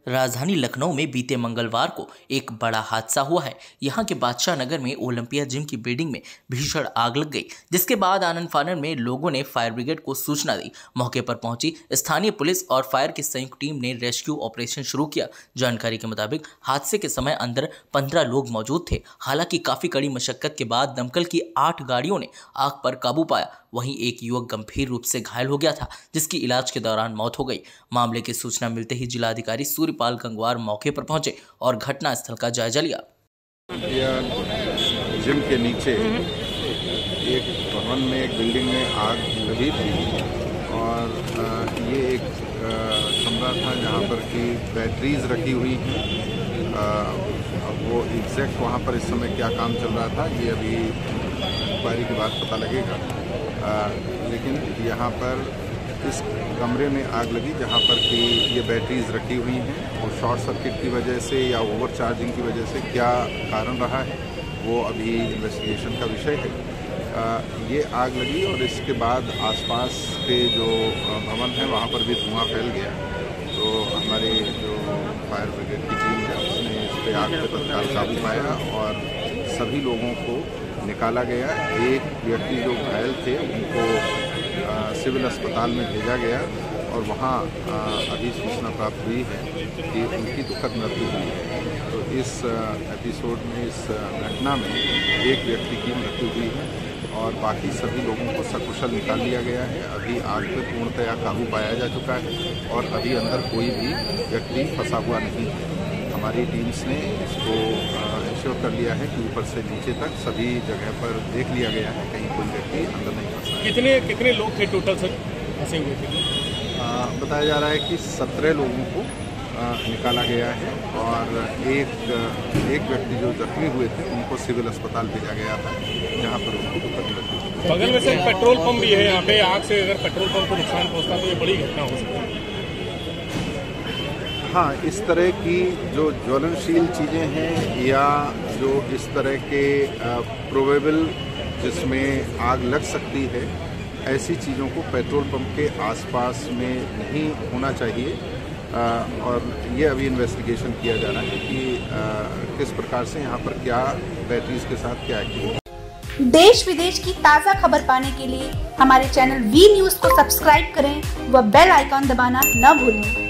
राजधानी लखनऊ में बीते मंगलवार को एक बड़ा हादसा हुआ है। यहां के बादशाह नगर में ओलंपिया जिम की बिल्डिंग में भीषण आग लग गई, जिसके बाद आनन फानन में लोगों ने फायर ब्रिगेड को सूचना दी। मौके पर पहुंची स्थानीय पुलिस और फायर की संयुक्त टीम ने रेस्क्यू ऑपरेशन शुरू किया। जानकारी के मुताबिक हादसे के समय अंदर 15 लोग मौजूद थे। हालांकि काफी कड़ी मशक्कत के बाद दमकल की 8 गाड़ियों ने आग पर काबू पाया। वहीं एक युवक गंभीर रूप से घायल हो गया था, जिसकी इलाज के दौरान मौत हो गई। मामले की सूचना मिलते ही जिलाधिकारी सूर्यपाल गंगवार मौके पर पहुंचे और घटना स्थल का जायजा लिया। जिम के नीचे एक भवन में, एक बिल्डिंग में आग लगी थी और ये एक कमरा था जहाँ पर कि बैटरीज रखी हुई हैं। अब वो एग्जैक्ट वहाँ पर इस समय क्या काम चल रहा था ये अभी इंक्वायरी के बाद पता लगेगा। लेकिन यहाँ पर इस कमरे में आग लगी जहाँ पर कि ये बैटरीज रखी हुई हैं और शॉर्ट सर्किट की वजह से या ओवर चार्जिंग की वजह से क्या कारण रहा है वो अभी इन्वेस्टिगेशन का विषय है। ये आग लगी और इसके बाद आसपास के जो भवन है वहाँ पर भी धुआं फैल गया। तो हमारी जो फायर ब्रिगेड की टीम है उसने इस पर आग पर तत्काल काबू पाया और सभी लोगों को निकाला गया। एक व्यक्ति जो घायल थे उनको सिविल अस्पताल में भेजा गया और वहाँ अभी सूचना प्राप्त हुई है कि उनकी दुखद मृत्यु हुई है। तो इस एपिसोड में, इस घटना में एक व्यक्ति की मृत्यु हुई है और बाकी सभी लोगों को सकुशल निकाल लिया गया है। अभी आग पर पूर्णतया काबू पाया जा चुका है और अभी अंदर कोई भी व्यक्ति फंसा हुआ नहीं है। हमारी टीम्स ने इसको इंश्योर कर लिया है कि ऊपर से नीचे तक सभी जगह पर देख लिया गया है, कहीं कोई व्यक्ति अंदर नहीं फंसा। कितने लोग थे टोटल सर फंसे हुए थे? बताया जा रहा है कि 17 लोगों को निकाला गया है और एक व्यक्ति जो जख्मी हुए थे उनको सिविल अस्पताल भेजा गया था जहाँ पर उनको दुखद मृत्यु हुई। बगल में सर पेट्रोल पंप भी है यहाँ पे, आग से अगर पेट्रोल पंप को नुकसान पहुँचता तो ये बड़ी घटना हो सकती है। हाँ, इस तरह की जो ज्वलनशील चीज़ें हैं या जो इस तरह के प्रोबेबल जिसमें आग लग सकती है, ऐसी चीज़ों को पेट्रोल पंप के आसपास में नहीं होना चाहिए। और ये अभी इन्वेस्टिगेशन किया जा रहा है कि किस प्रकार से यहाँ पर क्या बैटरीज के साथ क्या एक्टिविटी। देश विदेश की ताज़ा खबर पाने के लिए हमारे चैनल वी न्यूज़ को सब्सक्राइब करें व बेल आइकॉन दबाना न भूलें।